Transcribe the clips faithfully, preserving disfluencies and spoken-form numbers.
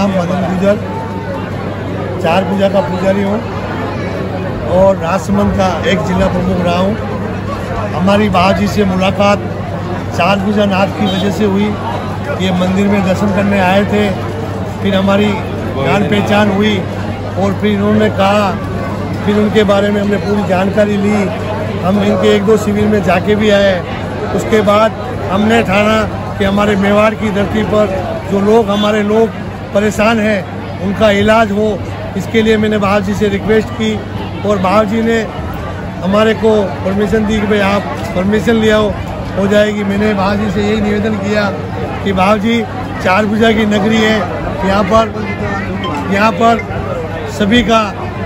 नाम मदन गुजर, चार पूजा का पुजारी हूँ और राजसमंद का एक जिला प्रमुख रहा हूँ। हमारी बाबा से मुलाकात चार पूजा नाथ की वजह से हुई। ये मंदिर में दर्शन करने आए थे, फिर हमारी जान पहचान हुई और फिर इन्होंने कहा, फिर उनके बारे में हमने पूरी जानकारी ली। हम इनके एक दो शिविर में जाके भी आए। उसके बाद हमने ठाना कि हमारे मेवाड़ की धरती पर जो लोग हमारे लोग परेशान हैं उनका इलाज हो। इसके लिए मैंने बाबा जी से रिक्वेस्ट की और बाबा जी ने हमारे को परमिशन दी कि भाई आप परमिशन ले आओ, हो जाएगी। मैंने बाबा जी से यही निवेदन किया कि बाबा जी चार पूजा की नगरी है, यहाँ पर यहाँ पर सभी का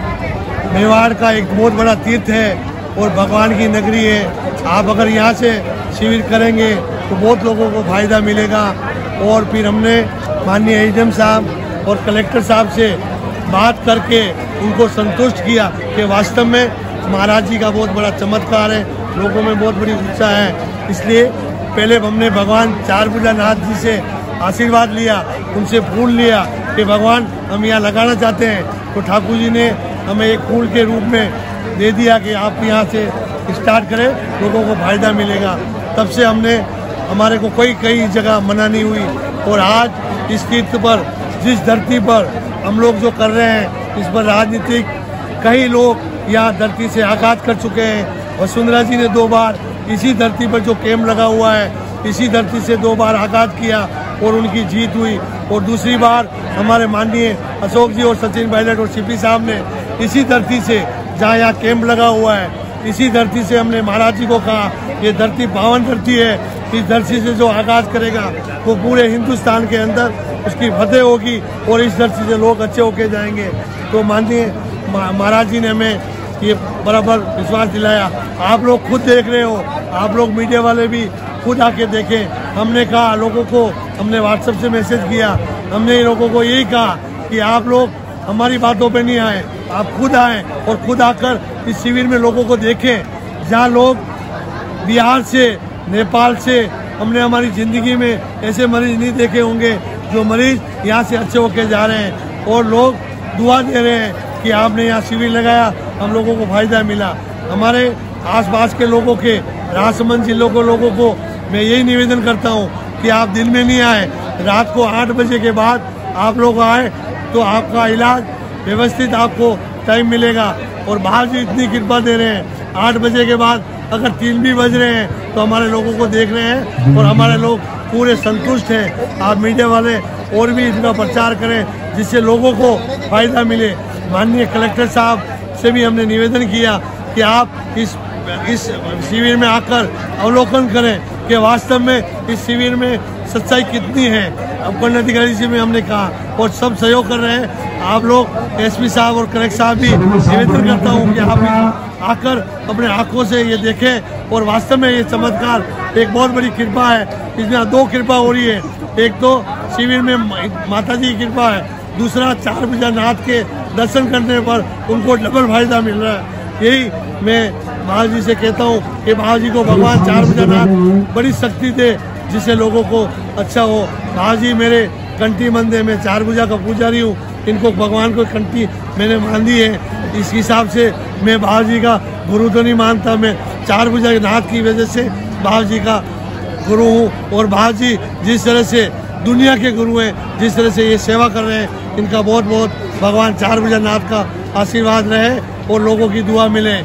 मेवाड़ का एक बहुत बड़ा तीर्थ है और भगवान की नगरी है। आप अगर यहाँ से शिविर करेंगे तो बहुत लोगों को फ़ायदा मिलेगा। और फिर हमने माननीय एसडीएम साहब और कलेक्टर साहब से बात करके उनको संतुष्ट किया कि वास्तव में महाराज जी का बहुत बड़ा चमत्कार है, लोगों में बहुत बड़ी उत्साह है। इसलिए पहले हमने भगवान चार पूजा नाथ जी से आशीर्वाद लिया, उनसे फूल लिया कि भगवान हम यहाँ लगाना चाहते हैं। तो ठाकुर जी ने हमें एक फूल के रूप में दे दिया कि आप यहाँ से स्टार्ट करें, लोगों को फ़ायदा मिलेगा। तब से हमने हमारे को कोई कई जगह मना नहीं हुई। और आज इस तीर्थ पर, जिस धरती पर हम लोग जो कर रहे हैं, इस पर राजनीतिक कई लोग यहाँ धरती से आघात कर चुके हैं। वसुंधरा जी ने दो बार इसी धरती पर जो कैंप लगा हुआ है, इसी धरती से दो बार आघात किया और उनकी जीत हुई। और दूसरी बार हमारे माननीय अशोक जी और सचिन पायलट और सीपी साहब ने इसी धरती से, जहाँ यहाँ कैंप लगा हुआ है, इसी धरती से हमने महाराज जी को कहा ये धरती पावन धरती है, इस धरती से जो आगाज करेगा वो पूरे हिंदुस्तान के अंदर उसकी फतेह होगी और इस धरती से लोग अच्छे होके जाएंगे। तो माननीय महाराज जी ने हमें ये बराबर विश्वास दिलाया। आप लोग खुद देख रहे हो, आप लोग मीडिया वाले भी खुद आके देखें। हमने कहा लोगों को, हमने व्हाट्सएप से मैसेज किया, हमने लोगों को यही कहा कि आप लोग हमारी बातों पे नहीं आए, आप खुद आए और खुद आकर इस शिविर में लोगों को देखें। जहाँ लोग बिहार से, नेपाल से, हमने हमारी ज़िंदगी में ऐसे मरीज नहीं देखे होंगे जो मरीज यहाँ से अच्छे होके जा रहे हैं और लोग दुआ दे रहे हैं कि आपने यहाँ शिविर लगाया, हम लोगों को फ़ायदा मिला। हमारे आसपास के लोगों के, राजसमंद जिलों के लोगों को मैं यही निवेदन करता हूँ कि आप दिन में नहीं आए, रात को आठ बजे के बाद आप लोग आए तो आपका इलाज व्यवस्थित आपको टाइम मिलेगा। और बाहर जी इतनी कृपा दे रहे हैं, आठ बजे के बाद अगर तीन भी बज रहे हैं तो हमारे लोगों को देख रहे हैं और हमारे लोग पूरे संतुष्ट हैं। आप मीडिया वाले और भी इसका प्रचार करें जिससे लोगों को फ़ायदा मिले। माननीय कलेक्टर साहब से भी हमने निवेदन किया कि आप इस इस शिविर में आकर अवलोकन करें कि वास्तव में इस शिविर में सच्चाई कितनी है। उपखंड अधिकारी से भी हमने कहा और सब सहयोग कर रहे हैं। आप लोग एसपी साहब और कलेक्टर साहब भी निवेदन करता हूँ कि आप आकर अपने आंखों से ये देखें और वास्तव में ये चमत्कार एक बहुत बड़ी कृपा है। इसमें दो कृपा हो रही है, एक तो शिविर में माता जी की कृपा है, दूसरा चार पूजा नाथ के दर्शन करने पर उनको डबल फायदा मिल रहा है। यही मैं महाराज जी से कहता हूँ कि महाराज जी को भगवान चार पूजा नाथ बड़ी शक्ति दे जिससे लोगों को अच्छा हो। महाराज जी मेरे कंठी मंदिर में चार पूजा का पुजारी हूँ, इनको भगवान को कंठी मैंने मान दी है। इस हिसाब से मैं बाबा जी का गुरु तो नहीं मानता, मैं चार पूजा के नाथ की वजह से बाबा जी का गुरु हूँ। और बाबा जी जिस तरह से दुनिया के गुरु हैं, जिस तरह से ये सेवा कर रहे हैं, इनका बहुत बहुत भगवान चार पूजा नाथ का आशीर्वाद रहे और लोगों की दुआ मिले।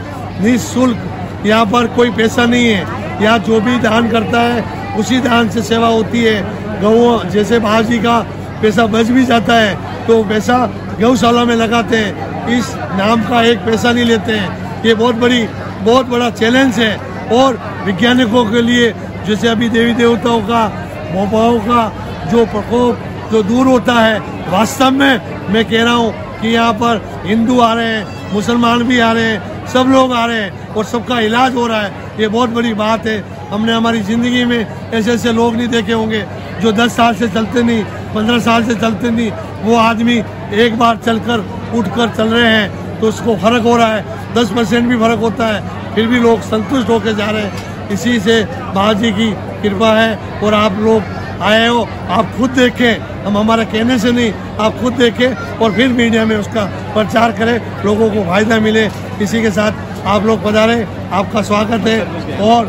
निःशुल्क यहाँ पर कोई पैसा नहीं है, यहाँ जो भी दान करता है उसी दान से सेवा होती है। गौ जैसे बाबा जी का पैसा बच भी जाता है तो पैसा गौशाला में लगाते हैं, इस नाम का एक पैसा नहीं लेते हैं। ये बहुत बड़ी बहुत बड़ा चैलेंज है। और वैज्ञानिकों के लिए जैसे अभी देवी देवताओं का, भोपाओं का जो प्रकोप जो दूर होता है, वास्तव में मैं कह रहा हूँ कि यहाँ पर हिंदू आ रहे हैं, मुसलमान भी आ रहे हैं, सब लोग आ रहे हैं और सबका इलाज हो रहा है। ये बहुत बड़ी बात है। हमने हमारी ज़िंदगी में ऐसे ऐसे लोग नहीं देखे होंगे जो दस साल से चलते नहीं, पंद्रह साल से चलते नहीं, वो आदमी एक बार चलकर उठकर चल रहे हैं तो उसको फ़र्क हो रहा है। दस परसेंट भी फ़र्क होता है, फिर भी लोग संतुष्ट होकर जा रहे हैं। इसी से बाबा जी की कृपा है। और आप लोग आए हो, आप खुद देखें, हम हमारा कहने से नहीं, आप खुद देखें और फिर मीडिया में उसका प्रचार करें, लोगों को फायदा मिले। इसी के साथ आप लोग पधारें, आपका स्वागत है। और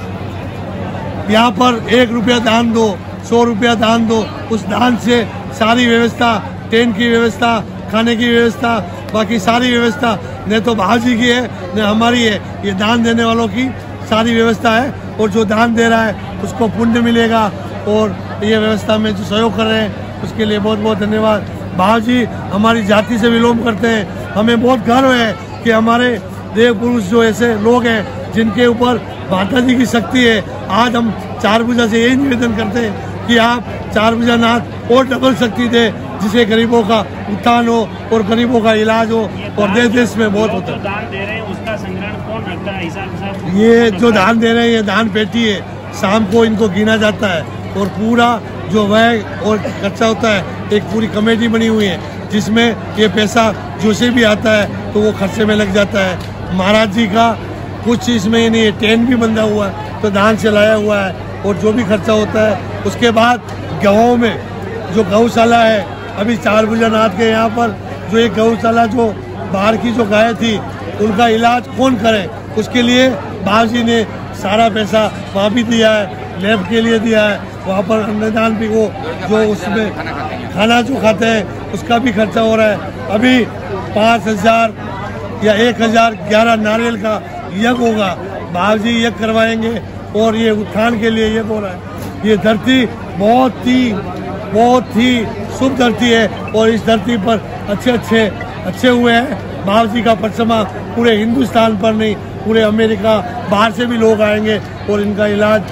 यहाँ पर एक रुपया दान दो, सौ रुपया दान दो, उस दान से सारी व्यवस्था, ट्रेन की व्यवस्था, खाने की व्यवस्था, बाकी सारी व्यवस्था न तो बाजी की है न हमारी है, ये दान देने वालों की सारी व्यवस्था है। और जो दान दे रहा है उसको पुण्य मिलेगा। और ये व्यवस्था में जो सहयोग कर रहे हैं उसके लिए बहुत बहुत धन्यवाद। बाजी हमारी जाति से विलोम करते हैं, हमें बहुत गर्व है कि हमारे देव पुरुष जो ऐसे लोग हैं जिनके ऊपर माता जी की शक्ति है। आज हम चार भुजा से यही निवेदन करते हैं कि आप चार भुजा नाथ और डबल शक्ति दे, जिसे गरीबों का उत्थान हो और गरीबों का इलाज हो। और देश देश में बहुत होता है। दान दे रहे हैं उसका संग्रहण कौन रखता है? हिसाब ये जो दान दे रहे हैं ये दान पेटी है, शाम को इनको गिना जाता है और पूरा जो व्यय और खर्चा होता है एक पूरी कमेटी बनी हुई है, जिसमें ये पैसा जो से भी आता है तो वो खर्चे में लग जाता है। महाराज जी का कुछ इसमें ही नहीं है, टेंट भी बंधा हुआ है तो दान से लाया हुआ है। और जो भी खर्चा होता है उसके बाद गाँव में जो गौशाला है, अभी चार भुजा नाथ के यहाँ पर जो एक गौशाला जो बाहर की जो गाय थी उनका इलाज कौन करे, उसके लिए बाबूजी ने सारा पैसा वहाँ भी दिया है, लैब के लिए दिया है, वहाँ पर अन्नदान भी वो जो उसमें खाना जो खाते हैं उसका भी खर्चा हो रहा है। अभी पाँच हजार या एक हजार ग्यारह नारियल का यज्ञ होगा, बाबूजी यज्ञ करवाएंगे और ये उत्थान के लिए यज्ञ हो रहा है। ये धरती बहुत ही बहुत ही शुभ धरती है और इस धरती पर अच्छे अच्छे अच्छे हुए हैं। बाबूजी का परिश्रमा पूरे हिंदुस्तान पर नहीं, पूरे अमेरिका बाहर से भी लोग आएंगे और इनका इलाज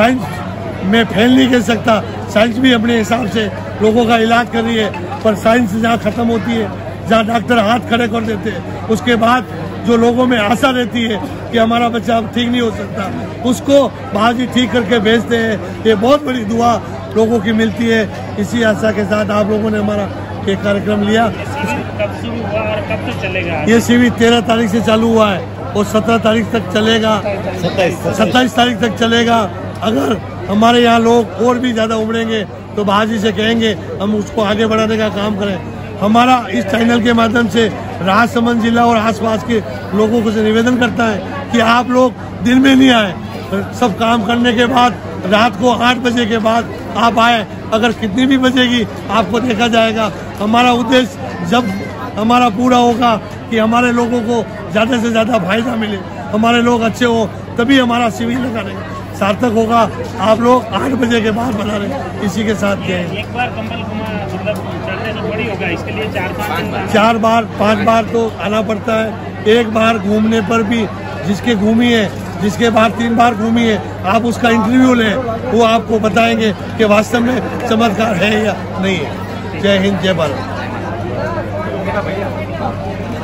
साइंस में फैल नहीं कर सकता। साइंस भी अपने हिसाब से लोगों का इलाज कर रही है, पर साइंस जहाँ खत्म होती है, जहाँ डॉक्टर हाथ खड़े कर देते हैं, उसके बाद जो लोगों में आशा रहती है कि हमारा बच्चा अब ठीक नहीं हो सकता, उसको बाबूजी ठीक करके भेजते हैं। ये बहुत बड़ी दुआ लोगों की मिलती है। इसी आशा के साथ आप लोगों ने हमारा ये कार्यक्रम लिया। कब शुरू हुआ और कब तक चलेगा? ये शिविर तेरह तारीख से चालू हुआ है और सत्रह तारीख तक चलेगा, सत्ताईस तारीख तक चलेगा। अगर हमारे यहाँ लोग और भी ज़्यादा उमड़ेंगे तो बाबूजी से कहेंगे हम उसको आगे बढ़ाने का काम करें। हमारा इस चैनल के माध्यम से राजसमंद जिला और आसपास के लोगों को से निवेदन करता है कि आप लोग दिन में नहीं आए, सब काम करने के बाद रात को आठ बजे के बाद आप आए। अगर कितनी भी बजेगी आपको देखा जाएगा। हमारा उद्देश्य जब हमारा पूरा होगा कि हमारे लोगों को ज़्यादा से ज़्यादा फायदा मिले, हमारे लोग अच्छे हो, तभी हमारा शिविर लगाने सार्थक होगा। आप लोग आठ बजे के बाद बना रहे। इसी के साथ एक बार कम्बल घुमा मतलब चलने से थोड़ी होगा, इसके लिए चार पाँच चार बार पाँच बार तो आना पड़ता है। एक बार घूमने पर भी जिसके घूमी है, जिसके बाद तीन बार घूमी है, आप उसका इंटरव्यू लें, वो आपको बताएंगे कि वास्तव में चमत्कार है या नहीं है। जय हिंद, जय भारत।